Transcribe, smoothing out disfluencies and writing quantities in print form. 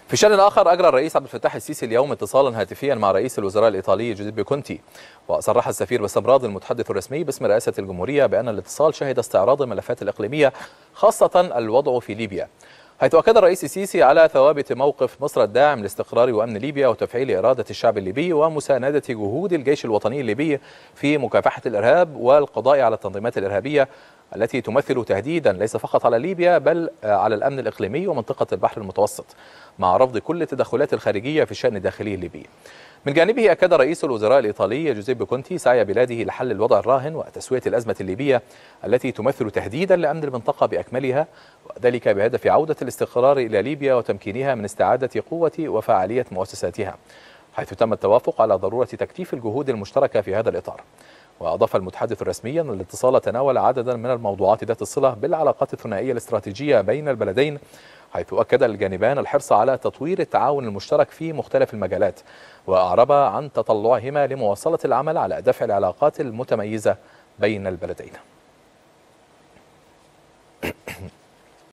في شأن آخر، أجرى الرئيس عبد الفتاح السيسي اليوم اتصالا هاتفيا مع رئيس الوزراء الإيطالي جوزيبي كونتي. وصرح السفير باستمرار المتحدث الرسمي باسم رئاسة الجمهورية بأن الاتصال شهد استعراض الملفات الإقليمية خاصة الوضع في ليبيا، حيث أكد الرئيس السيسي على ثوابت موقف مصر الداعم لاستقرار وأمن ليبيا وتفعيل إرادة الشعب الليبي ومساندة جهود الجيش الوطني الليبي في مكافحة الإرهاب والقضاء على التنظيمات الإرهابية التي تمثل تهديدا ليس فقط على ليبيا بل على الأمن الإقليمي ومنطقة البحر المتوسط، مع رفض كل التدخلات الخارجية في الشأن الداخلي الليبي. من جانبه، أكد رئيس الوزراء الإيطالي جوزيبي كونتي سعي بلاده لحل الوضع الراهن وتسوية الأزمة الليبية التي تمثل تهديدا لأمن المنطقة بأكملها، وذلك بهدف عودة الاستقرار إلى ليبيا وتمكينها من استعادة قوة وفعالية مؤسساتها، حيث تم التوافق على ضرورة تكثيف الجهود المشتركة في هذا الإطار. وأضاف المتحدث الرسمي أن الاتصال تناول عددا من الموضوعات ذات الصلة بالعلاقات الثنائية الاستراتيجية بين البلدين، حيث أكد الجانبان الحرص على تطوير التعاون المشترك في مختلف المجالات، وأعرب عن تطلعهما لمواصلة العمل على دفع العلاقات المتميزة بين البلدين.